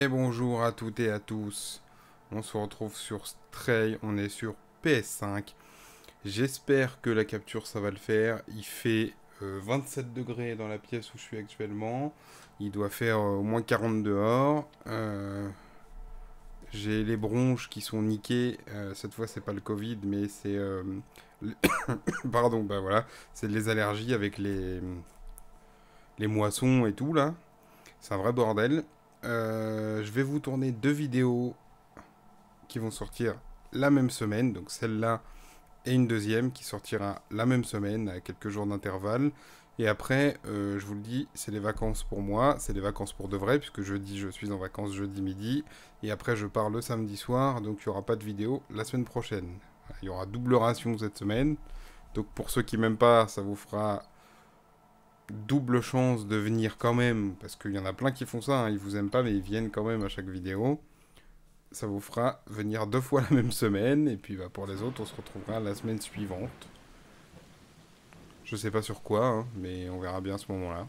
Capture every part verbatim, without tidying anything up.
Et bonjour à toutes et à tous. On se retrouve sur Stray, on est sur P S cinq. J'espère que la capture ça va le faire. Il fait euh, vingt-sept degrés dans la pièce où je suis actuellement. Il doit faire euh, au moins quarante dehors. Euh, j'ai les bronches qui sont niquées. Euh, cette fois c'est pas le Covid mais c'est... euh, le- Pardon, bah voilà. C'est les allergies avec les, les moissons et tout là. C'est un vrai bordel. Euh, je vais vous tourner deux vidéos qui vont sortir la même semaine, donc celle-là et une deuxième qui sortira la même semaine à quelques jours d'intervalle. Et après, euh, je vous le dis, c'est les vacances pour moi, c'est les vacances pour de vrai, puisque jeudi, je suis en vacances jeudi midi, et après, je pars le samedi soir, donc il n'y aura pas de vidéo la semaine prochaine. Il y aura double ration cette semaine, donc pour ceux qui m'aiment pas, ça vous fera double chance de venir quand même, parce qu'il y en a plein qui font ça, hein, ils vous aiment pas, mais ils viennent quand même à chaque vidéo. Ça vous fera venir deux fois la même semaine, et puis bah, pour les autres, on se retrouvera la semaine suivante. Je sais pas sur quoi, hein, mais on verra bien à ce moment-là.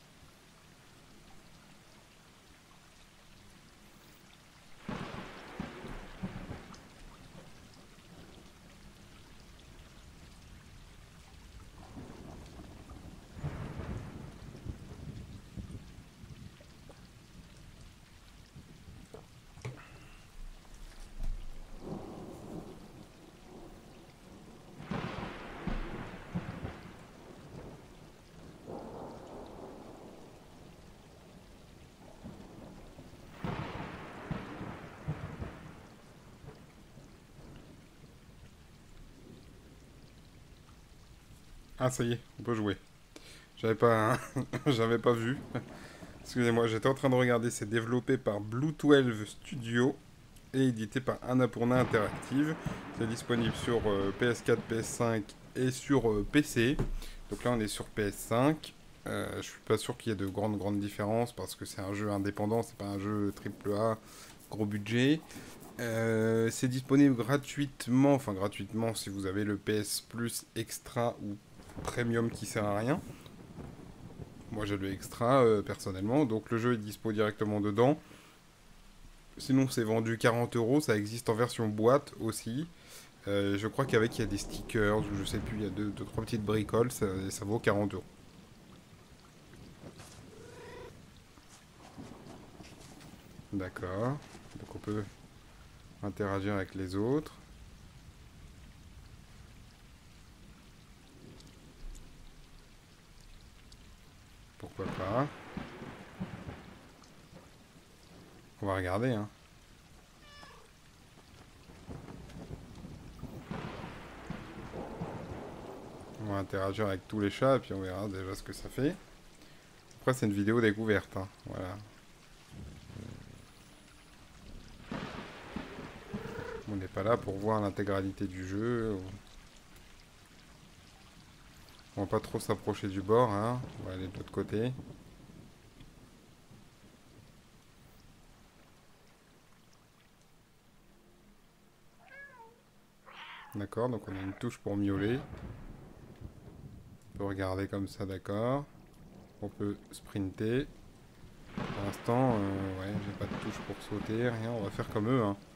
Ah, ça y est, on peut jouer. J'avais pas, j'avais pas vu. Excusez-moi, j'étais en train de regarder. C'est développé par Blue douze Studio et édité par Annapurna Interactive. C'est disponible sur euh, P S quatre, P S cinq et sur euh, P C. Donc là, on est sur P S cinq. Euh, je suis pas sûr qu'il y ait de grandes grandes différences parce que c'est un jeu indépendant, c'est pas un jeu triple A gros budget. Euh, c'est disponible gratuitement, enfin gratuitement si vous avez le P S Plus Extra ou Premium qui sert à rien. Moi j'ai le Extra euh, personnellement, donc le jeu est dispo directement dedans. Sinon c'est vendu quarante euros, ça existe en version boîte aussi. Euh, je crois qu'avec il y a des stickers, ou je sais plus, il y a deux, deux trois petites bricoles, ça, ça vaut quarante euros. D'accord, donc on peut interagir avec les autres, pourquoi pas. On va regarder, hein. On va interagir avec tous les chats et puis on verra déjà ce que ça fait. Après, c'est une vidéo découverte, hein. Voilà. On n'est pas là pour voir l'intégralité du jeu. On va pas trop s'approcher du bord, hein. On va aller de l'autre côté. D'accord, donc on a une touche pour miauler. On peut regarder comme ça, d'accord. On peut sprinter. Pour l'instant, euh, ouais, j'ai pas de touche pour sauter, rien. On va faire comme eux, hein.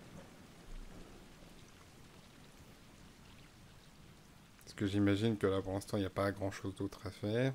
Parce que j'imagine que là, pour l'instant, il n'y a pas grand chose d'autre à faire.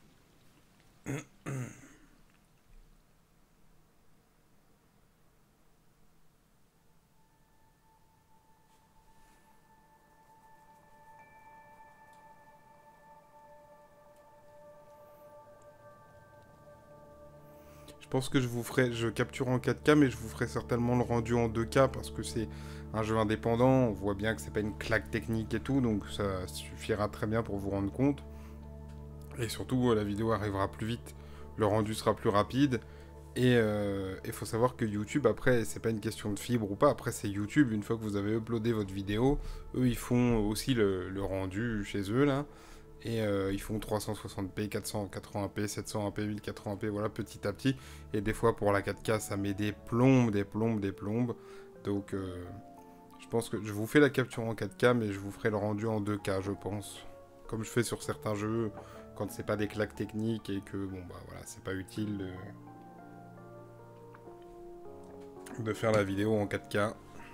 Je pense que je vous ferai, je capture en quatre K, mais je vous ferai certainement le rendu en deux K parce que c'est un jeu indépendant. On voit bien que c'est pas une claque technique et tout, donc ça suffira très bien pour vous rendre compte. Et surtout, la vidéo arrivera plus vite, le rendu sera plus rapide. Et il euh, faut savoir que YouTube, après, c'est pas une question de fibre ou pas. Après, c'est YouTube. Une fois que vous avez uploadé votre vidéo, eux, ils font aussi le, le rendu chez eux là. Et euh, ils font trois cent soixante p, quatre cent quatre-vingts p, sept cent vingt p, mille quatre-vingts p, voilà, petit à petit. Et des fois, pour la quatre K, ça met des plombes, des plombes, des plombes. Donc, euh, je pense que je vous fais la capture en quatre K, mais je vous ferai le rendu en deux K, je pense. Comme je fais sur certains jeux, quand c'est pas des claques techniques et que, bon, bah voilà, c'est pas utile de... de faire la vidéo en quatre K.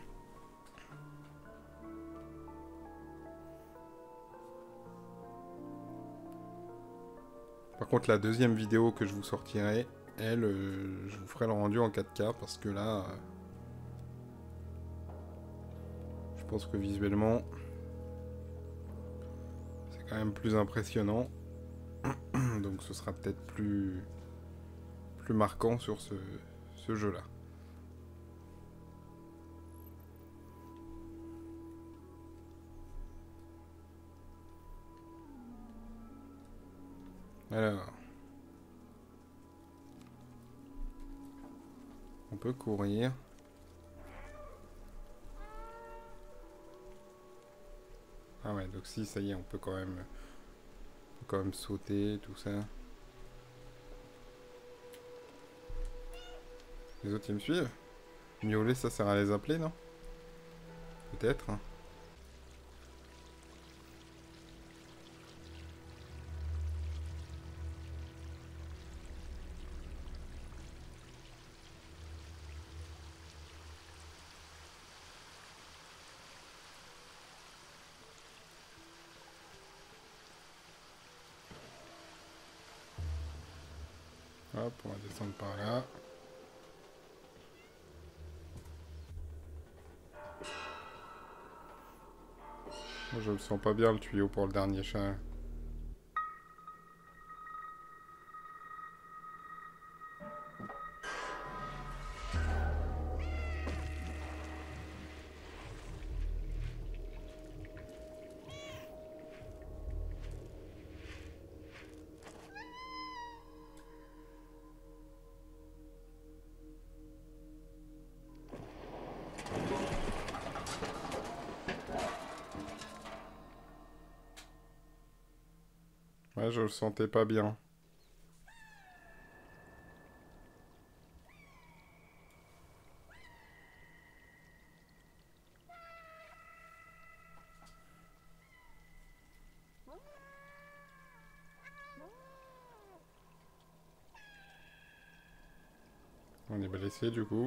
Par contre, la deuxième vidéo que je vous sortirai, elle, euh, je vous ferai le rendu en quatre K parce que là, euh, je pense que visuellement, c'est quand même plus impressionnant. Donc ce sera peut-être plus, plus marquant sur ce, ce jeu-là. Alors, on peut courir. Ah ouais, donc si, ça y est, on peut quand même, on peut quand même sauter, tout ça. Les autres, ils me suivent? Miauler, ça sert à les appeler, non? Peut-être, hein. Hop, on va descendre par là. Moi, je le sens pas bien, le tuyau pour le dernier chat. Ouais, je le sentais pas bien. On est blessé du coup.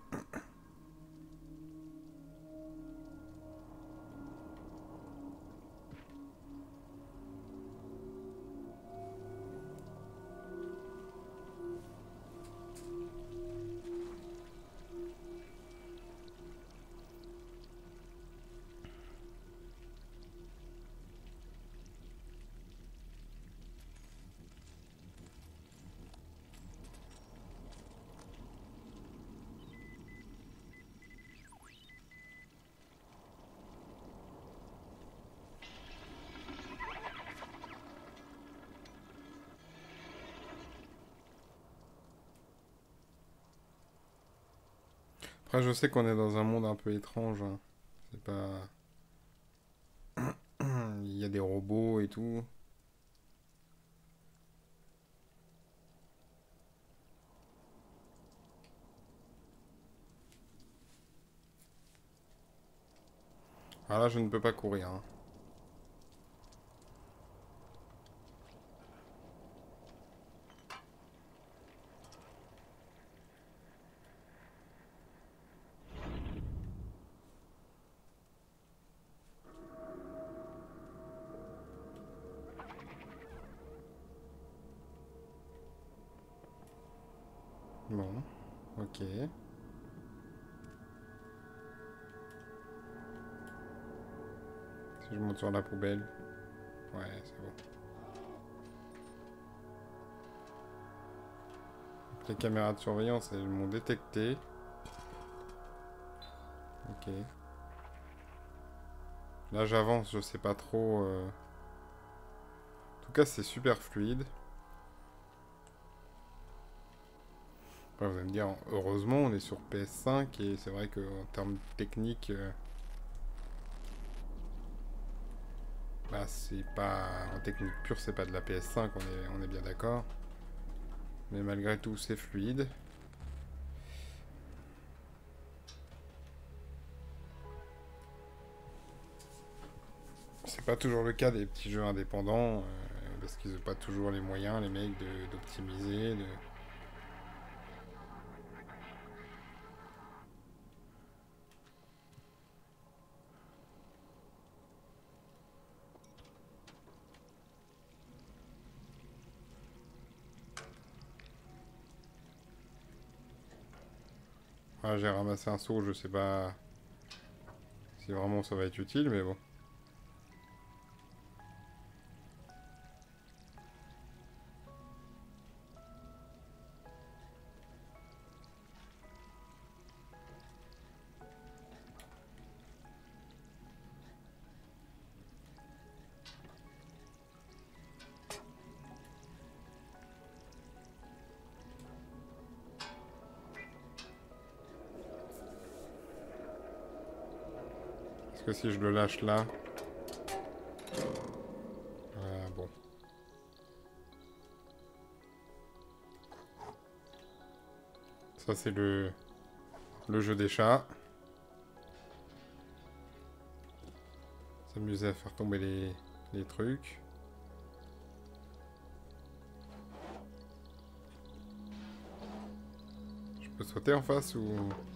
Après, je sais qu'on est dans un monde un peu étrange, hein. C'est pas... Il y a des robots et tout. Ah là, je ne peux pas courir, hein. Bon, ok. Si je monte sur la poubelle. Ouais, c'est bon. Les caméras de surveillance, elles m'ont détecté. Ok. Là, j'avance, je sais pas trop... euh. En tout cas, c'est super fluide. Après, vous allez me dire, heureusement, on est sur P S cinq et c'est vrai qu'en termes techniques... euh, Bah, c'est pas... En technique pure, c'est pas de la P S cinq, on est, on est bien d'accord. Mais malgré tout, c'est fluide. C'est pas toujours le cas des petits jeux indépendants, euh, parce qu'ils n'ont pas toujours les moyens, les mecs, de- d'optimiser. De... Ah, j'ai ramassé un seau, je sais pas si vraiment ça va être utile, mais bon. Parce que si je le lâche là... Euh, bon. Ça c'est le... le jeu des chats. S'amuser à faire tomber les, les trucs. Je peux sauter en face ou...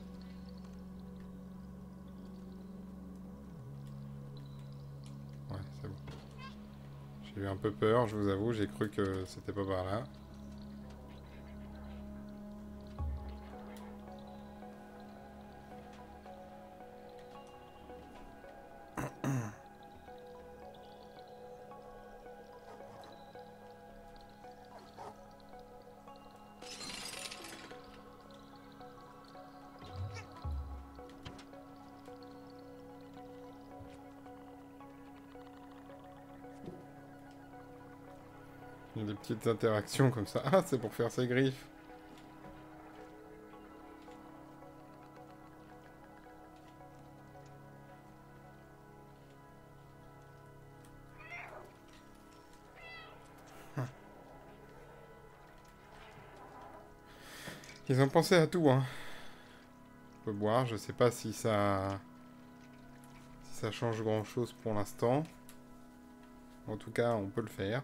Ouais, c'est bon. J'ai eu un peu peur, je vous avoue, j'ai cru que c'était pas par là. Il y a des petites interactions comme ça. Ah, c'est pour faire ses griffes. Ils ont pensé à tout, hein. On peut boire, je sais pas si ça... si ça change grand chose pour l'instant. En tout cas, on peut le faire.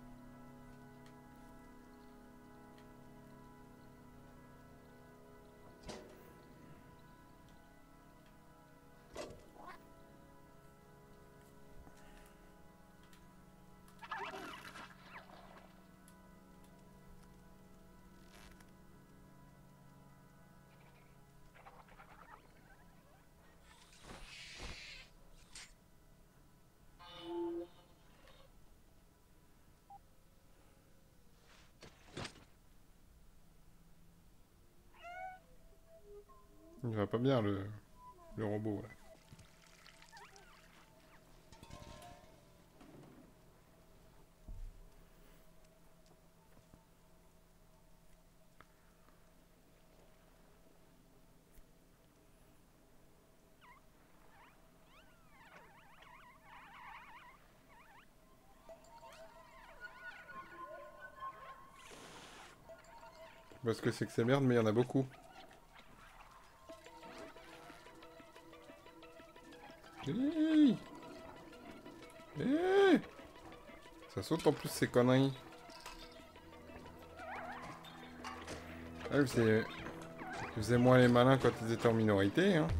Il va pas bien, le, le robot, là. Parce que c'est que c'est merde, mais il y en a beaucoup. Hey hey ça saute en plus ces conneries. Ah, ils faisaient... ils faisaient moins les malins quand ils étaient en minorité, hein.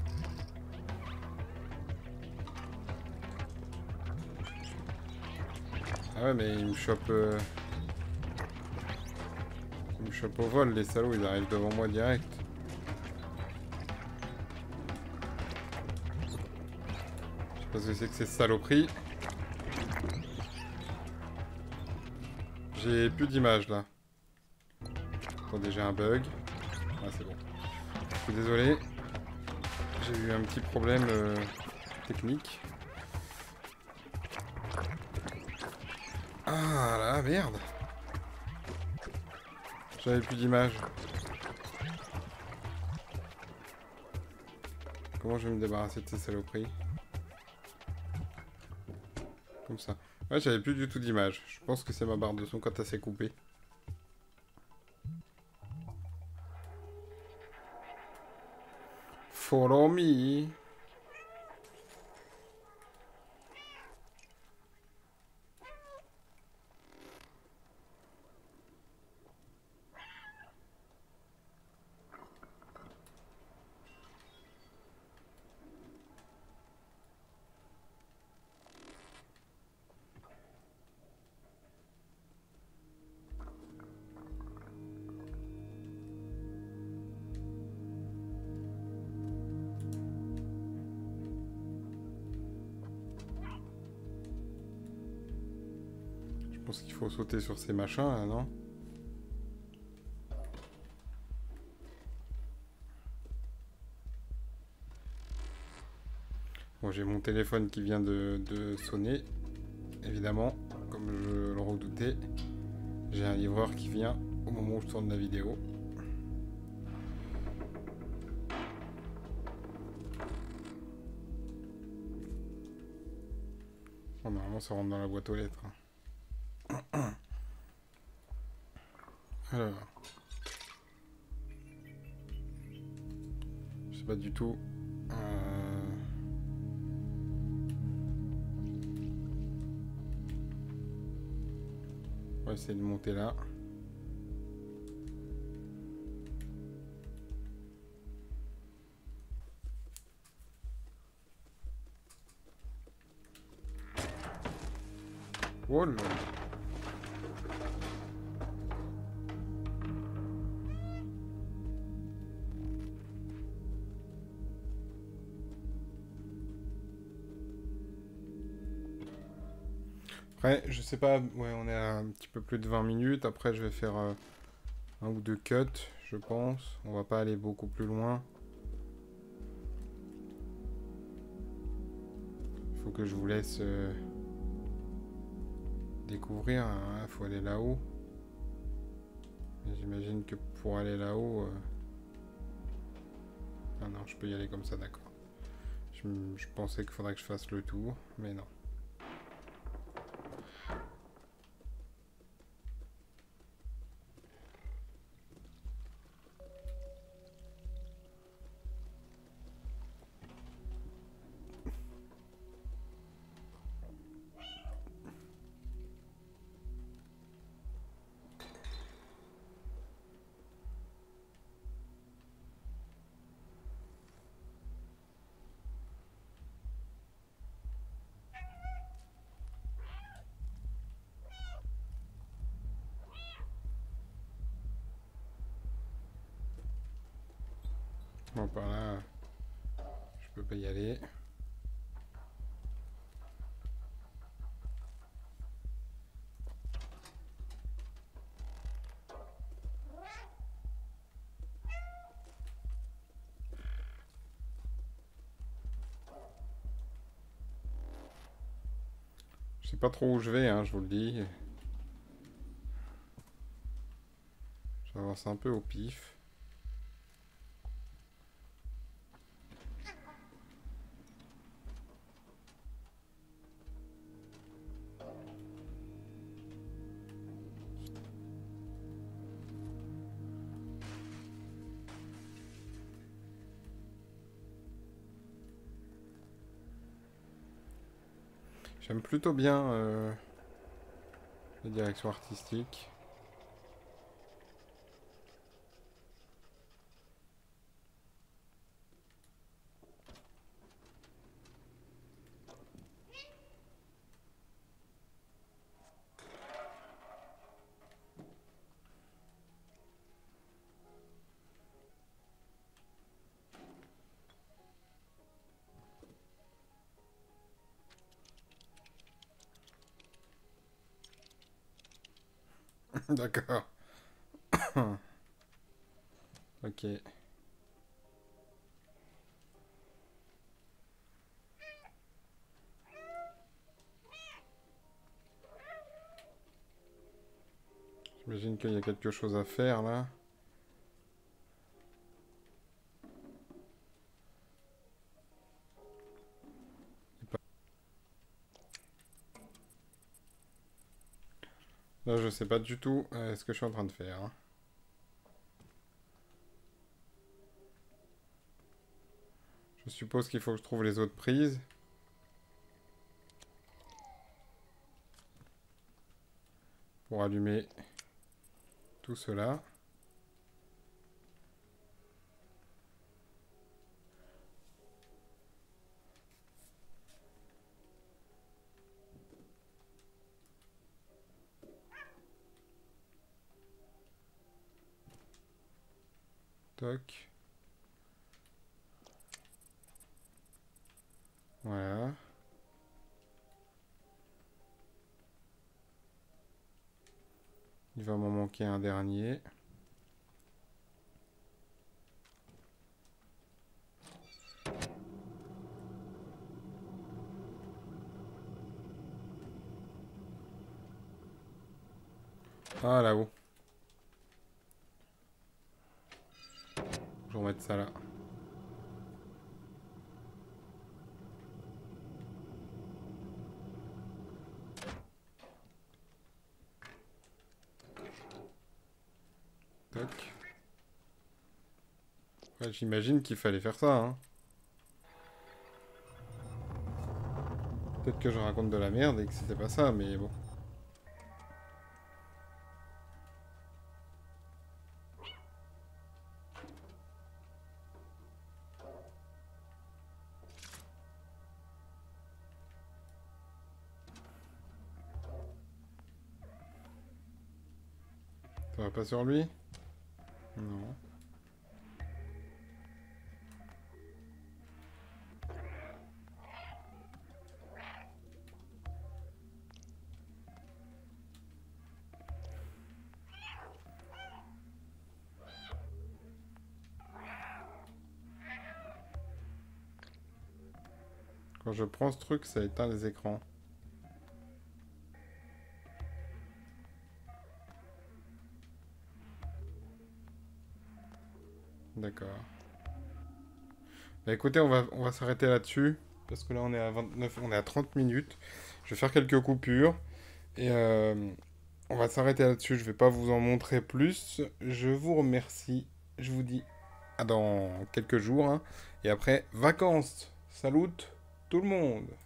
Ah ouais, mais ils me chopent... Euh... ils me chopent au vol, les salauds, ils arrivent devant moi direct. Je sais pas ce que c'est que ces saloperies. J'ai plus d'image là. Attendez, j'ai un bug. Ah, c'est bon. Je suis désolé. J'ai eu un petit problème euh, technique. Ah là, merde. J'avais plus d'image. Comment je vais me débarrasser de ces saloperies? Comme ça. Ouais, j'avais plus du tout d'image. Je pense que c'est ma barre de son quand elle s'est coupée. Follow me. pense qu'il faut sauter sur ces machins là, non? Bon, j'ai mon téléphone qui vient de, de sonner. Évidemment, comme je le redoutais. J'ai un livreur qui vient au moment où je tourne la vidéo. Bon, normalement, ça rentre dans la boîte aux lettres. Alors. Je sais pas du tout. Euh... On va essayer de monter là. Oh là. Après, je sais pas, ouais, on est à un petit peu plus de vingt minutes. Après, je vais faire euh, un ou deux cuts, je pense. On va pas aller beaucoup plus loin. Il faut que je vous laisse euh, découvrir. Il faut aller là-haut. J'imagine que pour aller là-haut... Euh... Ah non, je peux y aller comme ça, d'accord. Je, je pensais qu'il faudrait que je fasse le tour, mais non. Bon, par là, je peux pas y aller. Je sais pas trop où je vais, hein, je vous le dis. J'avance un peu au pif. J'aime plutôt bien euh, les directions artistiques. D'accord. Ok. J'imagine qu'il y a quelque chose à faire là. Là, je sais pas du tout euh, ce que je suis en train de faire. Hein. Je suppose qu'il faut que je trouve les autres prises. Pour allumer tout cela. Toc. Voilà. Il va m'en manquer un dernier. Ah, là-haut. Je vais remettre ça là. Toc. Ouais, j'imagine qu'il fallait faire ça, hein. Peut-être que je raconte de la merde et que c'était pas ça, mais bon. Ça va pas sur lui? Non. Quand je prends ce truc, ça éteint les écrans. D'accord. Bah écoutez, on va, on va s'arrêter là-dessus. Parce que là, on est à vingt-neuf, on est à trente minutes. Je vais faire quelques coupures. Et euh, on va s'arrêter là-dessus. Je vais pas vous en montrer plus. Je vous remercie. Je vous dis à dans quelques jours, hein. Et après, vacances. Salut tout le monde.